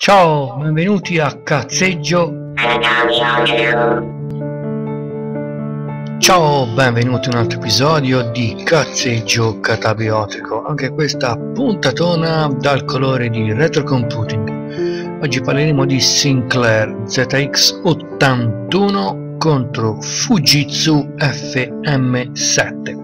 Ciao, benvenuti a Cazzeggio. Ciao, benvenuti a un altro episodio di Cazzeggio Catabiotico. Anche questa puntatona dal colore di retro computing. Oggi parleremo di Sinclair ZX81 contro Fujitsu FM7.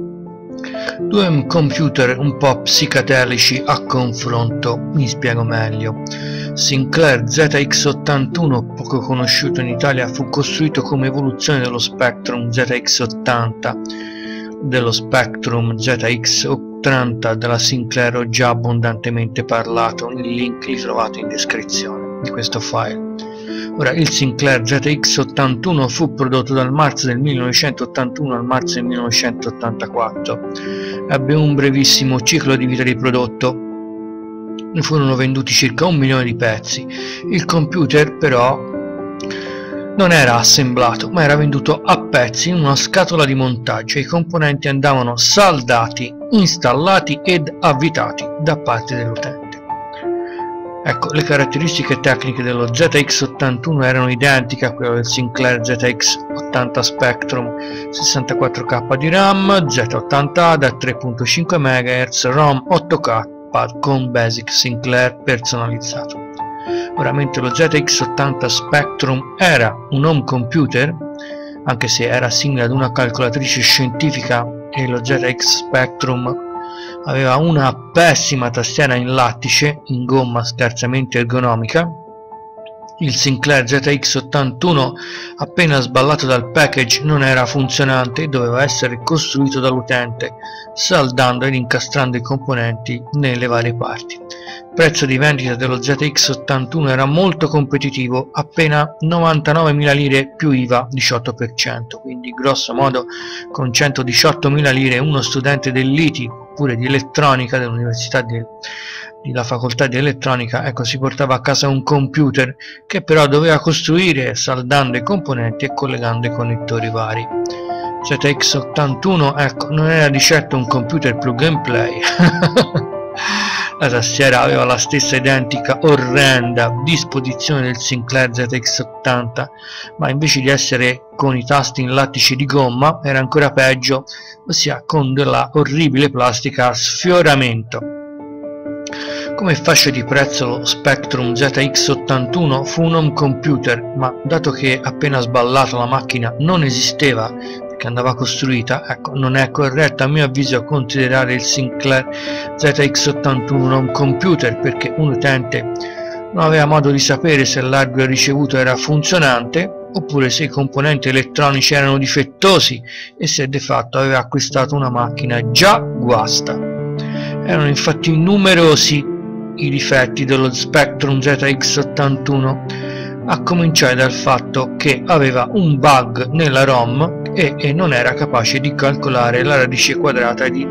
Due computer un po' psichedelici a confronto, mi spiego meglio. Sinclair ZX81, poco conosciuto in Italia, fu costruito come evoluzione dello Spectrum ZX80, dello Spectrum ZX80 della Sinclair. Ho già abbondantemente parlato, il link li trovate in descrizione di questo file. Ora, il Sinclair ZX81 fu prodotto dal marzo del 1981 al marzo del 1984. Ebbe un brevissimo ciclo di vita di prodotto. Ne furono venduti circa 1 milione di pezzi. Il computer però non era assemblato, ma era venduto a pezzi in una scatola di montaggio. I componenti andavano saldati, installati ed avvitati da parte dell'utente. Ecco, le caratteristiche tecniche dello ZX81 erano identiche a quelle del Sinclair ZX80 Spectrum: 64K di RAM, Z80A da 3.5 MHz, ROM 8K con Basic Sinclair personalizzato. Ora, mentre lo ZX80 Spectrum era un home computer, anche se era simile ad una calcolatrice scientifica, e lo ZX Spectrum aveva una pessima tastiera in lattice in gomma scarsamente ergonomica, il Sinclair ZX81, appena sballato dal package, non era funzionante e doveva essere costruito dall'utente, saldando ed incastrando i componenti nelle varie parti. Il prezzo di vendita dello ZX81 era molto competitivo, appena 99.000 lire più IVA 18%, quindi grosso modo con 118.000 lire uno studente dell'ITI oppure di elettronica dell'università della facoltà di elettronica, ecco, si portava a casa un computer che però doveva costruire saldando i componenti e collegando i connettori vari. ZX81, ecco, non era di certo un computer plug and play. La tastiera aveva la stessa identica orrenda disposizione del Sinclair ZX80, ma invece di essere con i tasti in lattice di gomma era ancora peggio, ossia con della orribile plastica a sfioramento. Come fascia di prezzo lo Spectrum ZX81 fu un home computer, ma dato che appena sballata la macchina non esisteva che andava costruita, ecco, non è corretto a mio avviso considerare il Sinclair ZX81 un home computer, perché un utente non aveva modo di sapere se l'hardware ricevuto era funzionante oppure se i componenti elettronici erano difettosi e se di fatto aveva acquistato una macchina già guasta. Erano infatti numerosi i difetti dello Spectrum ZX81, a cominciare dal fatto che aveva un bug nella ROM e non era capace di calcolare la radice quadrata di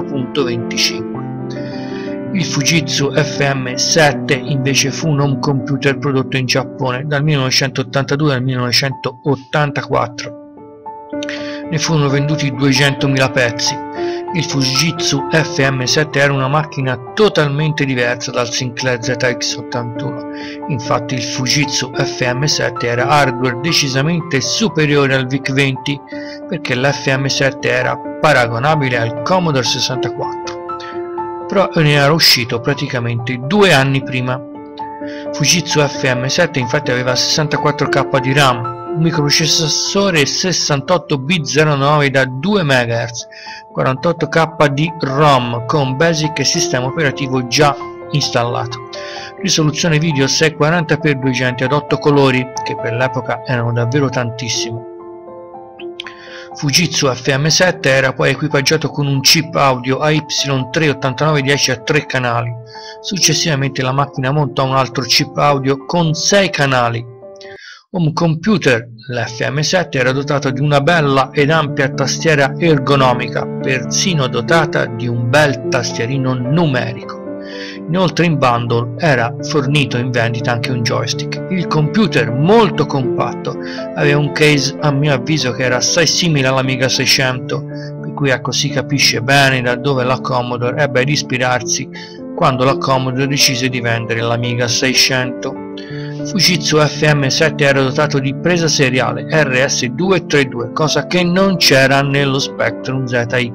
0.25. Il Fujitsu FM7 invece fu un home computer prodotto in Giappone dal 1982 al 1984. Ne furono venduti 200.000 pezzi. Il Fujitsu FM7 era una macchina totalmente diversa dal Sinclair ZX81. Infatti il Fujitsu FM7 era hardware decisamente superiore al VIC-20, perché l'FM7 era paragonabile al Commodore 64, però ne era uscito praticamente 2 anni prima. Fujitsu FM7 infatti aveva 64K di RAM, un microprocessore 68 bit 09 da 2 MHz, 48K di ROM con Basic e sistema operativo già installato, risoluzione video 640x200 ad 8 colori, che per l'epoca erano davvero tantissimo. Fujitsu FM7 era poi equipaggiato con un chip audio AY38910 a 3 canali. Successivamente la macchina montò un altro chip audio con 6 canali. Home computer, l'FM7 era dotato di una bella ed ampia tastiera ergonomica, persino dotata di un bel tastierino numerico. Inoltre in bundle era fornito in vendita anche un joystick. Il computer, molto compatto, aveva un case a mio avviso che era assai simile all'Amiga 600, per cui ecco si capisce bene da dove la Commodore ebbe ad ispirarsi quando la Commodore decise di vendere l'Amiga 600. Fujitsu FM7 era dotato di presa seriale RS232, cosa che non c'era nello Spectrum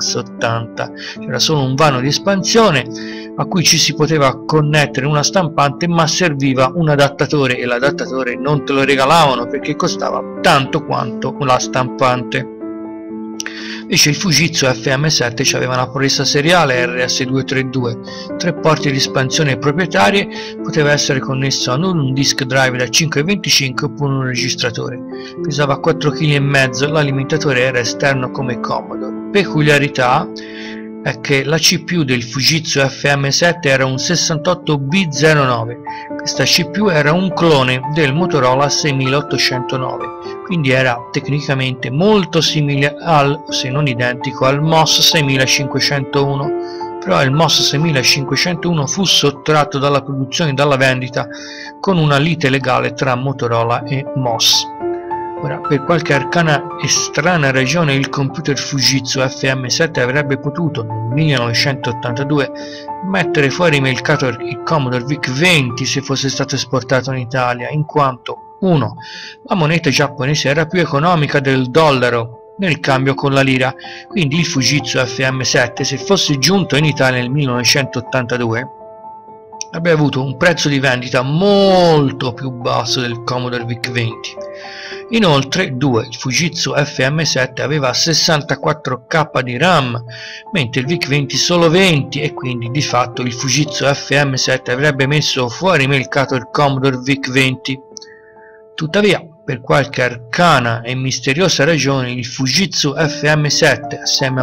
ZX80. C'era solo un vano di espansione a cui ci si poteva connettere una stampante, ma serviva un adattatore, e l'adattatore non te lo regalavano perché costava tanto quanto la stampante. Invece il Fujitsu FM7 aveva una presa seriale RS232, 3 porti di espansione proprietarie, poteva essere connesso ad un disk drive da 5,25 oppure un registratore. Pesava 4,5 kg, l'alimentatore era esterno come Commodore. Peculiarità è che la CPU del Fujitsu FM7 era un 68B09. Questa CPU era un clone del Motorola 6809, quindi era tecnicamente molto simile se non identico al MOS 6501, però il MOS 6501 fu sottratto dalla produzione e dalla vendita con una lite legale tra Motorola e MOS. Ora, per qualche arcana e strana ragione, il computer Fujitsu FM7 avrebbe potuto nel 1982 mettere fuori mercato il Commodore VIC-20 se fosse stato esportato in Italia, in quanto 1. La moneta giapponese era più economica del dollaro nel cambio con la lira, quindi il Fujitsu FM7, se fosse giunto in Italia nel 1982, avrebbe avuto un prezzo di vendita molto più basso del Commodore VIC-20. Inoltre 2. Il Fujitsu FM7 aveva 64K di RAM, mentre il VIC-20 solo 20, e quindi di fatto il Fujitsu FM7 avrebbe messo fuori mercato il Commodore VIC-20. Tuttavia, per qualche arcana e misteriosa ragione, il Fujitsu FM7, assieme a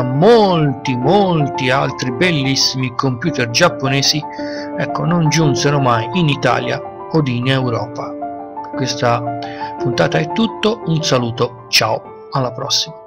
molti altri bellissimi computer giapponesi, non giunsero mai in Italia o in Europa. Questa puntata è tutto, un saluto, ciao, alla prossima.